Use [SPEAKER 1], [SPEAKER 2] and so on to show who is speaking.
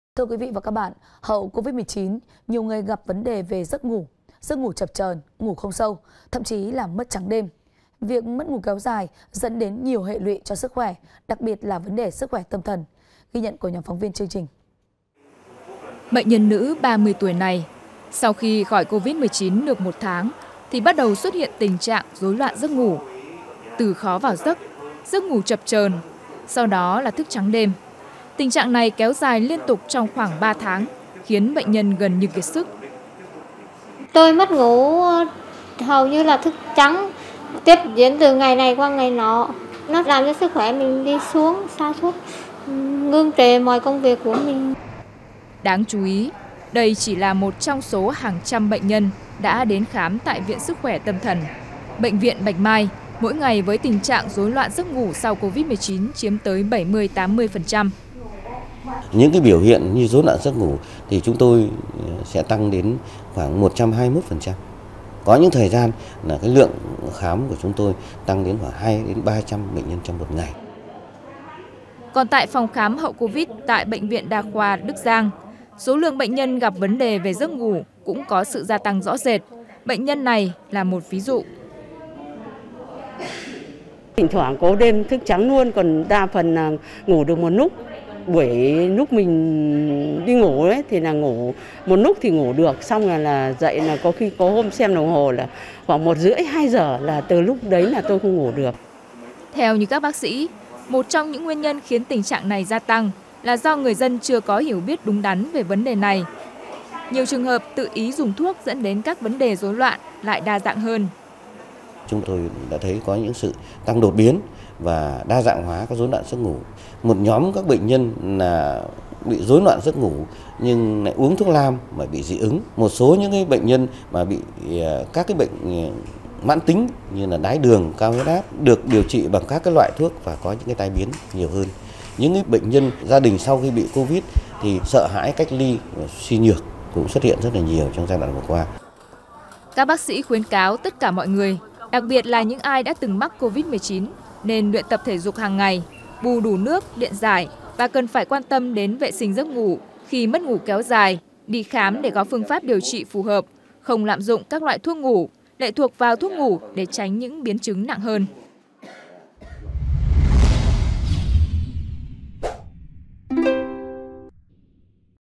[SPEAKER 1] Thưa quý vị và các bạn, hậu Covid-19, nhiều người gặp vấn đề về giấc ngủ chập chờn, ngủ không sâu, thậm chí là mất trắng đêm. Việc mất ngủ kéo dài dẫn đến nhiều hệ lụy cho sức khỏe, đặc biệt là vấn đề sức khỏe tâm thần. Ghi nhận của nhóm phóng viên chương trình.
[SPEAKER 2] Bệnh nhân nữ 30 tuổi này, sau khi khỏi Covid-19 được 1 tháng, thì bắt đầu xuất hiện tình trạng rối loạn giấc ngủ. Từ khó vào giấc ngủ chập chờn, sau đó là thức trắng đêm. Tình trạng này kéo dài liên tục trong khoảng 3 tháng, khiến bệnh nhân gần như kiệt sức.
[SPEAKER 3] Tôi mất ngủ hầu như là thức trắng, tiếp diễn từ ngày này qua ngày nọ. Nó làm cho sức khỏe mình đi xuống, sa sút, ngưng trệ mọi công việc của mình.
[SPEAKER 2] Đáng chú ý, đây chỉ là một trong số hàng trăm bệnh nhân đã đến khám tại Viện Sức khỏe Tâm thần. Bệnh viện Bạch Mai mỗi ngày với tình trạng rối loạn giấc ngủ sau Covid-19 chiếm tới 70-80%.
[SPEAKER 4] Những cái biểu hiện như rối loạn giấc ngủ thì chúng tôi sẽ tăng đến khoảng 121%. Có những thời gian là cái lượng khám của chúng tôi tăng đến khoảng 2 đến 300 bệnh nhân trong một ngày.
[SPEAKER 2] Còn tại phòng khám hậu Covid tại Bệnh viện Đa khoa Đức Giang, số lượng bệnh nhân gặp vấn đề về giấc ngủ cũng có sự gia tăng rõ rệt. Bệnh nhân này là một ví dụ.
[SPEAKER 5] Thỉnh thoảng có đêm thức trắng luôn, còn đa phần là ngủ được một lúc. Lúc mình đi ngủ đấy thì là ngủ một lúc thì ngủ được, xong là dậy là có khi có hôm xem đồng hồ là khoảng 1:30-2 giờ là từ lúc đấy là tôi không ngủ được.
[SPEAKER 2] Theo như các bác sĩ, một trong những nguyên nhân khiến tình trạng này gia tăng là do người dân chưa có hiểu biết đúng đắn về vấn đề này. Nhiều trường hợp tự ý dùng thuốc dẫn đến các vấn đề rối loạn lại đa dạng hơn.
[SPEAKER 4] Chúng tôi đã thấy có những sự tăng đột biến và đa dạng hóa các rối loạn giấc ngủ. Một nhóm các bệnh nhân là bị rối loạn giấc ngủ nhưng lại uống thuốc nam mà bị dị ứng. Một số những cái bệnh nhân mà bị các cái bệnh mãn tính như là đái đường, cao huyết áp được điều trị bằng các cái loại thuốc và có những cái tai biến nhiều hơn. Những cái bệnh nhân gia đình sau khi bị Covid thì sợ hãi cách ly, suy nhược cũng xuất hiện rất là nhiều trong giai đoạn vừa qua.
[SPEAKER 2] Các bác sĩ khuyến cáo tất cả mọi người, đặc biệt là những ai đã từng mắc Covid-19, nên luyện tập thể dục hàng ngày, bù đủ nước, điện giải và cần phải quan tâm đến vệ sinh giấc ngủ khi mất ngủ kéo dài, đi khám để có phương pháp điều trị phù hợp, không lạm dụng các loại thuốc ngủ, lệ thuộc vào thuốc ngủ để tránh những biến chứng nặng hơn.